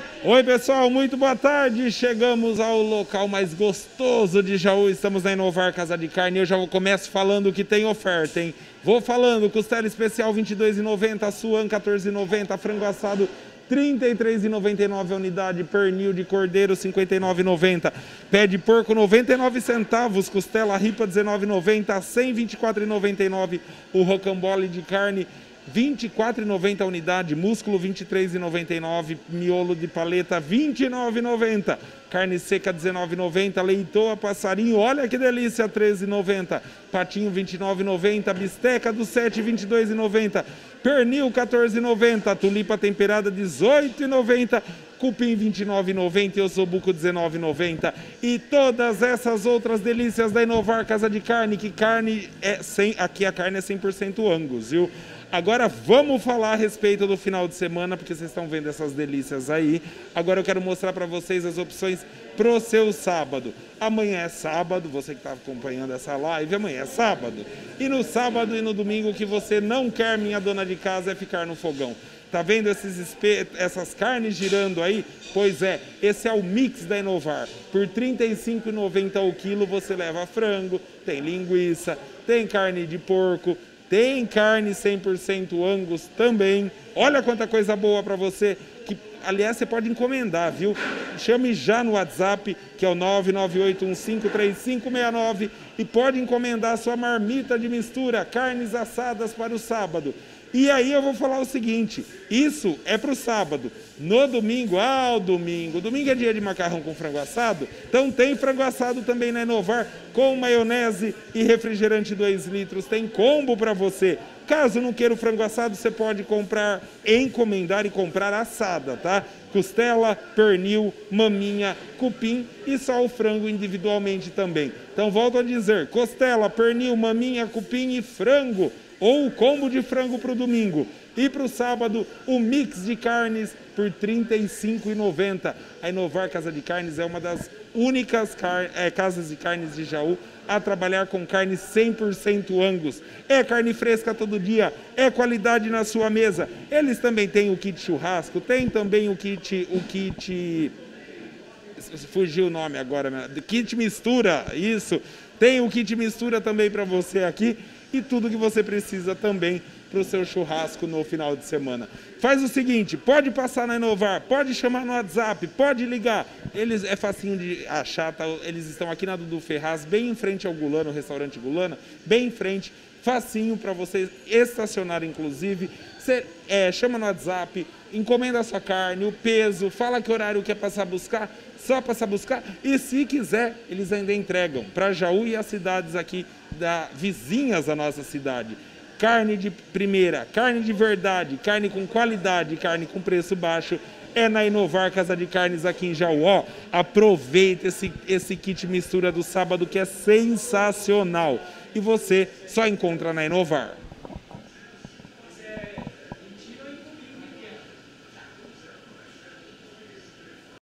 Oi pessoal, muito boa tarde, chegamos ao local mais gostoso de Jaú, estamos na Inovar Casa de Carne. Eu já começo falando que tem oferta, hein? Vou falando, costela especial R$ 22,90, suan R$ 14,90, frango assado R$ 33,99 a unidade, pernil de cordeiro R$ 59,90, pé de porco 99 centavos, costela ripa R$ 19,90, 124,99 o rocambole de carne, R$ 24,90 a unidade, músculo R$ 23,99, miolo de paleta R$ 29,90, carne seca R$ 19,90, leitoa passarinho, olha que delícia, R$ 13,90, patinho R$ 29,90, bisteca do 7 R$ 22,90, pernil R$ 14,90, tulipa temperada R$ 18,90, cupim R$ 29,90 e ossobuco R$ 19,90. E todas essas outras delícias da Inovar Casa de Carne, que carne é aqui a carne é 100% Angus, viu? Agora vamos falar a respeito do final de semana, porque vocês estão vendo essas delícias aí. Agora eu quero mostrar para vocês as opções pro seu sábado. Amanhã é sábado, você que está acompanhando essa live, amanhã é sábado. E no sábado e no domingo o que você não quer, minha dona de casa, é ficar no fogão. Tá vendo essas carnes girando aí? Pois é, esse é o mix da Inovar. Por R$ 35,90 o quilo você leva frango, tem linguiça, tem carne de porco, tem carne 100% Angus também. Olha quanta coisa boa para você, que aliás você pode encomendar, viu? Chame já no WhatsApp, que é o 998153569, e pode encomendar a sua marmita de mistura, carnes assadas para o sábado. E aí eu vou falar o seguinte, isso é para o sábado. No domingo, domingo é dia de macarrão com frango assado, então tem frango assado também na Inovar, com maionese e refrigerante 2 litros, tem combo para você. Caso não queira o frango assado, você pode comprar, encomendar e comprar assada, tá? Costela, pernil, maminha, cupim e só o frango individualmente também. Então volto a dizer, costela, pernil, maminha, cupim e frango, ou o combo de frango para o domingo. E para o sábado, o mix de carnes por R$ 35,90. A Inovar Casa de Carnes é uma das únicas casas de carnes de Jaú a trabalhar com carne 100% Angus. É carne fresca todo dia, é qualidade na sua mesa. Eles também têm o kit churrasco, tem também o kit fugiu o nome agora, kit mistura, isso. Tem o kit mistura também para você aqui. E tudo que você precisa também para o seu churrasco no final de semana. Faz o seguinte, pode passar na Inovar, pode chamar no WhatsApp, pode ligar. É facinho de achar, tá? Eles estão aqui na Dudu Ferraz, bem em frente ao Gulano, o restaurante Gulana, bem em frente, facinho para você estacionar, inclusive. Você chama no WhatsApp, encomenda a sua carne, o peso, fala que horário quer passar a buscar, só passar a buscar. E se quiser, eles ainda entregam para Jaú e as cidades aqui vizinhas da nossa cidade. Carne de primeira, carne de verdade, carne com qualidade, carne com preço baixo, é na Inovar Casa de Carnes aqui em Jaú. Ó, aproveita esse kit mistura do sábado que é sensacional. E você só encontra na Inovar.